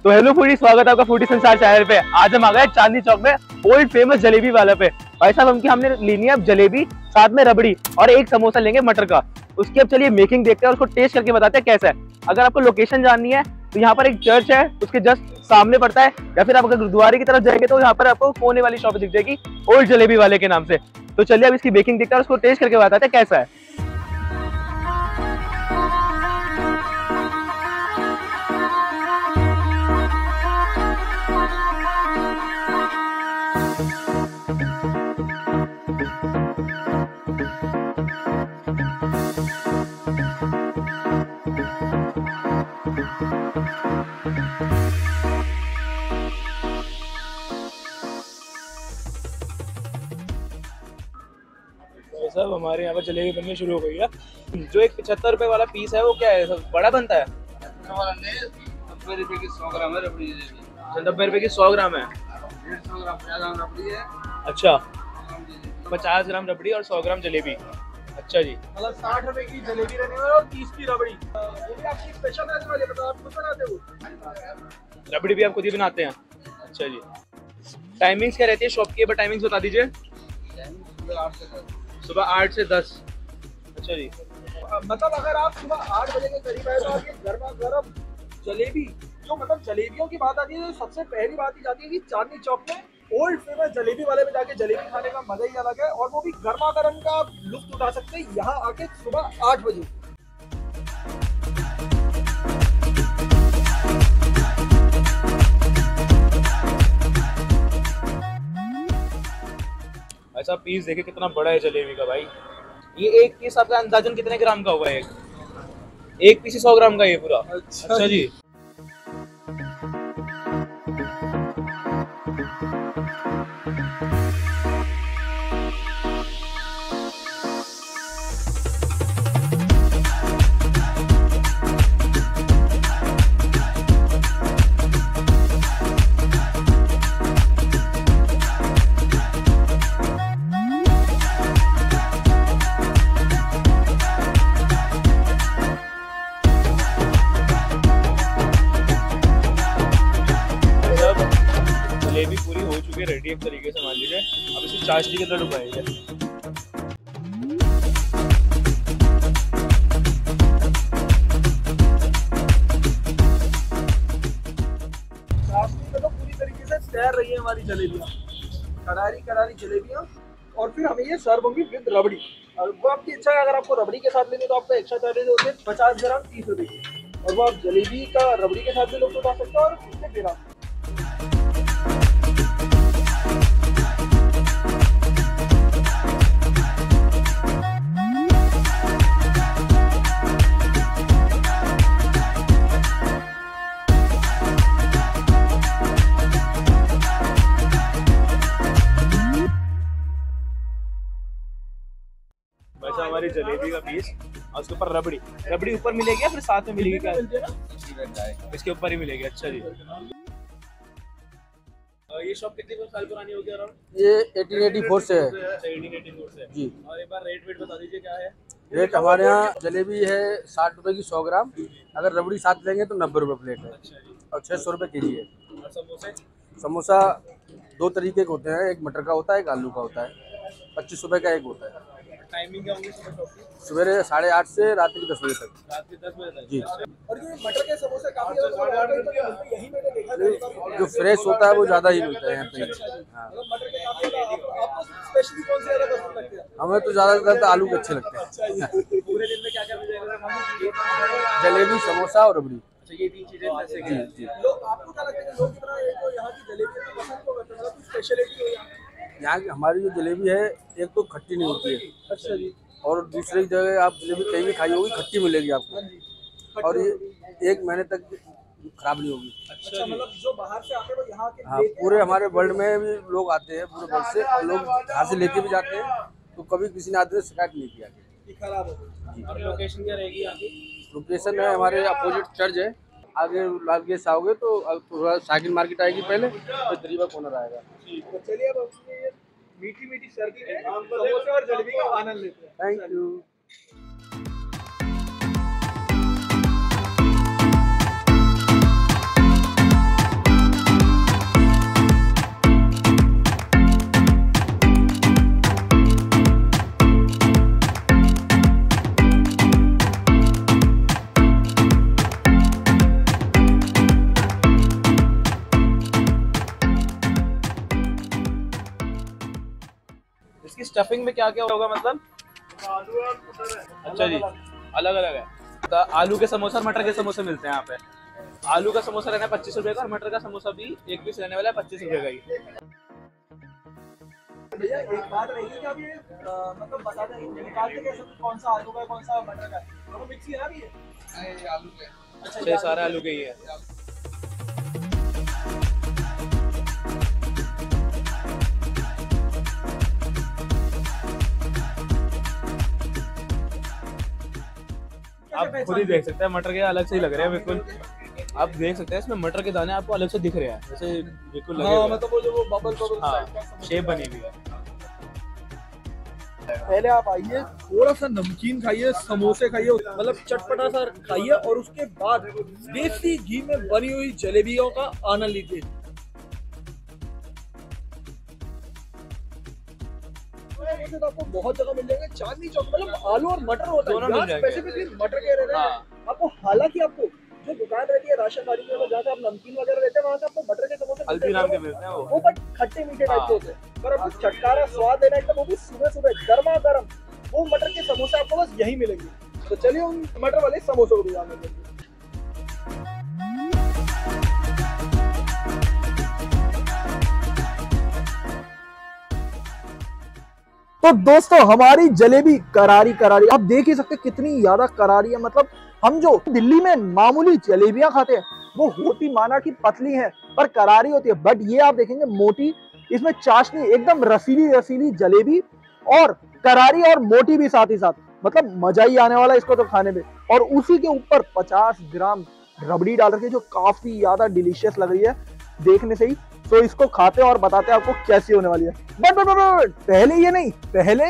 तो hello foodie, स्वागत है आपका फूडी संसार चैनल पे। आज हम आ गए चांदनी चौक में ओल्ड फेमस जलेबी वाला पे। भाई साहब हमने लेनी है अब जलेबी, साथ में रबड़ी और एक समोसा लेंगे मटर का। उसकी अब चलिए मेकिंग देखते हैं और उसको टेस्ट करके बताते हैं कैसा है। अगर आपको लोकेशन जाननी है तो यहाँ पर एक चर्च है, उसके जस्ट सामने पड़ता है, या फिर आप अगर गुरुद्वारे की तरफ जाएंगे तो यहाँ पर आपको कोने वाली शॉप दिख जाएगी ओल्ड जलेबी वाले के नाम से। तो चलिए अब इसकी बेकिंग देखते हैं और उसको टेस्ट करके बताते हैं कैसा है। सब हमारे यहाँ पर जलेबी बननी शुरू हो गई है। जो एक 75 रुपए वाला पीस है वो क्या है, सब बड़ा बनता है? 90 रुपए की 100 ग्राम है रबड़ी। 90 रुपए की 100 ग्राम है। 150 ग्राम 50 ग्राम रबड़ी है। अच्छा, 50 ग्राम रबड़ी और 100 ग्राम जलेबी। अच्छा जी, मतलब 60 रुपए की जलेबी रहने वाली और 30 की रबड़ी। ये भी आपकी स्पेशल रहने वाली है, बताओ आप खुद बनाते हो? रबड़ी भी आप खुद ही बनाते हैं? अच्छा जी। टाइमिंग्स क्या रहती है शॉप की, टाइमिंग्स बता दीजिए। सुबह 8 से 10। अच्छा जी। मतलब अगर आप सुबह 8 बजे के करीब आए तो आप ये गर्मा गर्म जलेबी, जो मतलब जलेबियों की बात आती है तो सबसे पहली बात ही जाती है कि चांदनी चौक में ओल्ड फेमस जलेबी वाले में जाके जलेबी खाने का मजा ही अलग है, और वो भी गर्मा गर्म का आप लुत्फ उठा सकते हैं यहाँ आके सुबह 8 बजे। ऐसा पीस देखे कितना बड़ा है जलेबी का भाई। ये एक पीस आपका अंदाजन कितने ग्राम का होगा? एक पीस ही 100 ग्राम का ये पूरा। अच्छा जी। जलेबी पूरी हो चुकी है, रेडी एक तरीके से मान लीजिए। अब इसे चाशनी के अंदर डुबाएंगे। चाशनी में तो पूरी तरीके से तैर रही है हमारी जलेबियाँ, करारी करारी जलेबियाँ। और फिर हमें ये सर्व होंगी विद रबड़ी। और वो आपकी इच्छा है, अगर आपको रबड़ी के साथ लेनी तो आपको एक्स्ट्रा चार्जेस होते हैं 50 ग्राम 30 रुपए की, और वो आप जलेबी का रबड़ी के साथ भी लोग उठा सकते हैं और इससे बिना। वैसे हमारी जलेबी का पीस और उसके ऊपर रबड़ी। रबड़ी ऊपर मिलेगी या फिर साथ में मिलेगी क्या? इसके ऊपर ही मिलेगी। अच्छा जी। ये शॉप कितने साल पुरानी होगी अराउंड? ये 1884 से है। अच्छा, 1884 से जी। और एक बार रेट वेट बता दीजिए क्या है? रेट हमारे यहाँ जलेबी है 60 रुपए की 100 ग्राम, अगर रबड़ी साथ लेंगे तो 90 रुपए प्लेट है। अच्छा जी। और 600 रुपए केजी है। और समोसे? समोसा 2 तरीके के होते हैं, एक मटर का होता है, एक आलू का होता है। 25 रुपए का एक होता है। टाइमिंग क्या होगी सुबह शॉप की? सवेरे 8:30 से रात के 10 बजे तक। रात के 10 बजे तक जी। और ये मटर के समोसे काफी यही मैंने देखा जो फ्रेश होता है वो ज़्यादा ही मिलता है यहाँ पे। हाँ, मतलब मटर के काफी आपको स्पेशली कौन से ज्यादा पसंद लगते हैं? हमें तो ज़्यादातर तो आलू के अच्छे लगते हैं। पूरे दिन में क्या क्या मिल जाएगा? जलेबी, समोसा और रबड़ी। अच्छा, ये 3 चीजें जैसे जी जी। लोग, आपको क्या लगता है कि लोग इतना एक तो यहाँ की जलेबी पसंद क्यों करते हैं? मतलब कुछ स्पेशलिटी है यहाँ? यहाँ की हमारी जो जलेबी है, एक तो खट्टी नहीं होती है, अच्छा जी। और दूसरी जगह आप जलेबी कहीं भी खाई होगी खट्टी मिलेगी आपको, और ये 1 महीने तक खराब नहीं होगी। अच्छा, मतलब जो बाहर से आते हैं वो यहाँ के हाँ, पूरे हमारे वर्ल्ड में भी लोग आते हैं, पूरे वर्ल्ड से, और लोग यहाँ से लेके भी जाते हैं, तो कभी किसी ने आते शिकायत नहीं किया कि खराब हो। और लोकेशन क्या रहेगी यहाँ की? लोकेशन है हमारे अपोजिट चर्च है, आगे लाल गेट से आओगे तो थोड़ा साइकिल मार्केट आएगी पहले, तो दरीबा कॉर्नर आएगा। तो चलिए अब अपनी ये मीठी मीठी सर्दी में समोसे और जलेबी का आनंद लेते हैं। Thank you. स्टफिंग में क्या क्या होगा मतलब? अच्छा जी, अलग अलग है। तो आलू के समोसा और मटर के समोसे मिलते हैं यहाँ पे। आलू का समोसा रहना है 25 रुपए का और मटर का समोसा भी एक पीस रहने वाला है 25 रुपए का ही। भैया एक बात रहेगी कि आप ये मतलब बता दें निकालते कैसे कौन सा आलू का है कौन सा मटर का है? दोनों मिक्स ही है ना ये? नहीं, आलू के। अच्छा, ये सारे आलू के ही है। आप खुद ही देख सकते हैं, मटर के अलग से ही लग रहे हैं बिल्कुल। आप देख सकते हैं इसमें मटर के दाने आपको अलग से दिख रहे हैं, जैसे बिल्कुल लगे हुए हैं। मतलब वो जो वो बबल हाँ, शेप बनी हुई है। पहले आप आइए, थोड़ा सा नमकीन खाइए, समोसे खाइए, मतलब चटपटा सा खाइए और उसके बाद देसी घी में बनी हुई जलेबियों का आनंद लीजिए। तो आपको बहुत जगह मिल जाएंगे। चांदनी चौक मतलब आलू और मटर होता है, यहाँ स्पेसिफिकली मटर के रहते हैं आपको। हालांकि आपको जो दुकान रहती है राशन वाली में, जहाँ से आप नमकीन वगैरह लेते हैं, वहाँ से आपको मटर के समोसे हल्दी नाम के मिलते हैं वो बट खट्टे मीठे टाइप के होते हैं। पर आपको चटकारा स्वाद देना एकदम, वो भी सुबह सुबह गर्मा गर्म, वो मटर के समोसे आपको बस यही मिलेंगे। तो चलिए उन मटर वाले समोसों को भी जाने देंगे। तो दोस्तों हमारी जलेबी करारी करारी, आप देख ही सकते कितनी ज्यादा करारी है। मतलब हम जो दिल्ली में मामूली जलेबियां खाते हैं वो होती माना कि पतली है पर करारी होती है, बट ये आप देखेंगे मोटी, इसमें चाशनी एकदम रसीली रसीली जलेबी और करारी और मोटी भी साथ ही साथ, मतलब मजा ही आने वाला इसको तो खाने में। और उसी के ऊपर 50 ग्राम रबड़ी डाल रखी है जो काफी ज्यादा डिलीशियस लग रही है देखने से ही। तो इसको खाते हैं और बताते हैं आपको कैसी होने वाली है। बट पहले ये नहीं, पहले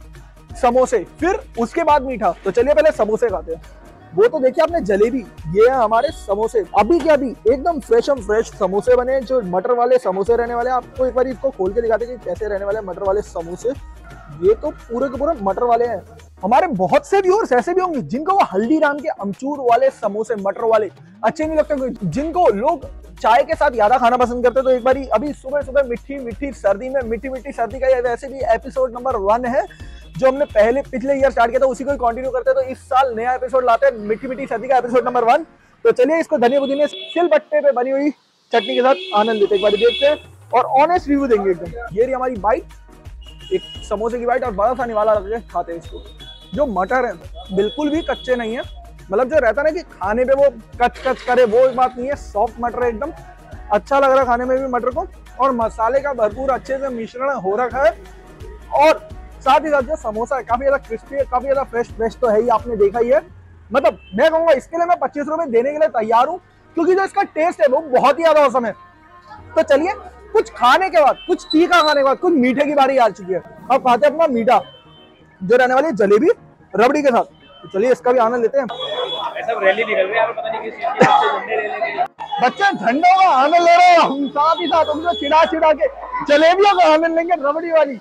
समोसे फिर उसके बाद मीठा। तो चलिए पहले समोसे खाते हैं। वो तो देखिए आपने जलेबी, ये है हमारे समोसे। अभी के अभी एकदम फ्रेश समोसे बने, जो मटर वाले समोसे रहने वाले। आपको एक बार इसको खोल के दिखाते हैं कि कैसे रहने वाले मटर वाले समोसे। ये तो पूरे के पूरे मटर वाले हैं। हमारे बहुत से व्यूअर्स ऐसे भी होंगे जिनको वो हल्दीराम के अमचूर वाले समोसे मटर वाले अच्छे नहीं लगते, जिनको लोग चाय के साथ ज्यादा खाना पसंद करते। तो एक बार अभी सुबह सुबह मीठी सर्दी में मीठी सर्दी का ये वैसे भी एपिसोड नंबर 1 है जो हमने पिछले ईयर स्टार्ट किया था, उसी को कंटिन्यू करते हैं। तो इस साल नया एपिसोड लाते हैं मीठी सर्दी का एपिसोड नंबर 1। तो चलिए इसको धनिया पुदीने सिलबट्टे पे बनी हुई चटनी के साथ आनंद लेते एक बार देखते हैं और ऑनेस्ट रिव्यू देंगे एकदम। ये रही हमारी बाइट, एक समोसे की बाइट, और बड़ा सा निवाला रख के खाते हैं इसको। जो मटर है बिल्कुल भी कच्चे नहीं है, मतलब जो रहता है ना कि खाने पे वो कच करे, वो बात नहीं है। सॉफ्ट मटर है एकदम, अच्छा लग रहा है खाने में भी मटर को, और मसाले का भरपूर अच्छे से मिश्रण हो रखा है। और साथ ही साथ जो समोसा है काफी ज्यादा क्रिस्पी है, काफी ज्यादा फ्रेश तो है ही, आपने देखा ही है। मतलब मैं कहूंगा इसके लिए मैं 25 रुपए देने के लिए तैयार हूँ, क्योंकि जो इसका टेस्ट है वो बहुत ही ज्यादा औसम है। तो चलिए कुछ खाने के बाद, कुछ तीखा खाने के बाद कुछ मीठे की बारी आ चुकी है। अब खाते हैं अपना मीठा, जो रहने वाली जलेबी रबड़ी के साथ। तो चलिए इसका भी आनंद लेते हैं। ऐसा रैली निकल रही है, पता नहीं किस चीज की, बच्चे झंडों का आनंद ले रहे हैं, हम साथ ही साथ उनको चिढ़ा के जलेबियों का आनंद लेंगे रबड़ी वाली।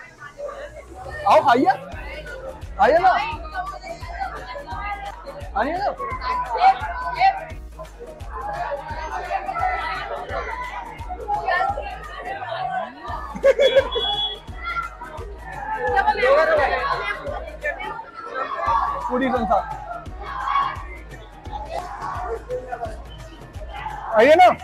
आओ खाइए, आइए ना, आइए ना। पूरी संसार आइए ना।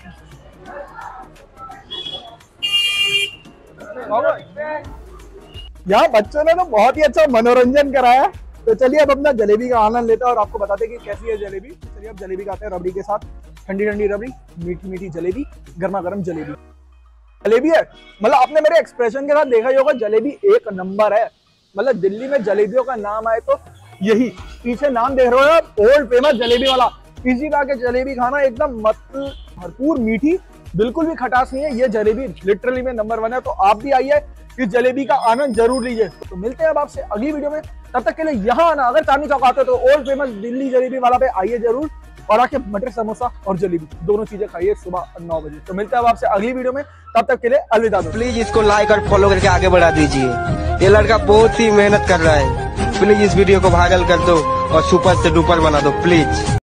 यहाँ बच्चों ने तो बहुत ही अच्छा मनोरंजन कराया। तो चलिए अब अपना जलेबी का आनंद लेते हैं और आपको बताते हैं कि कैसी है जलेबी। चलिए अब जलेबी खाते हैं रबड़ी के साथ, ठंडी रबड़ी, मीठी जलेबी, गर्मा गर्म जलेबी है। मतलब आपने मेरे एक्सप्रेशन के साथ देखा ही होगा, जलेबी एक नंबर है। मतलब दिल्ली में जलेबियों का नाम आए तो यही, पीछे नाम देख रहे हो आप, ओल्ड फेमस जलेबी वाला। इसी तरह के जलेबी खाना एकदम भरपूर मीठी, बिल्कुल भी खटास नहीं है। ये जलेबी लिटरली में नंबर 1 है। तो आप भी आइए, इस जलेबी का आनंद जरूर लीजिए। तो मिलते हैं अब आपसे अगली वीडियो में, तब तक के लिए यहाँ आना, अगर चांदनी चौक आते हो तो ओल्ड फेमस दिल्ली जलेबी वाला पे आइए जरूर, और आके मटर समोसा और जलेबी दोनों चीजें खाइए सुबह 9 बजे। तो मिलते हैं अब आपसे अगली वीडियो में, तब तक के लिए अलविदा। प्लीज इसको लाइक और फॉलो करके आगे बढ़ा दीजिए। ये लड़का बहुत ही मेहनत कर रहा है। प्लीज इस वीडियो को वायरल कर दो और सुपर से डुपर बना दो प्लीज।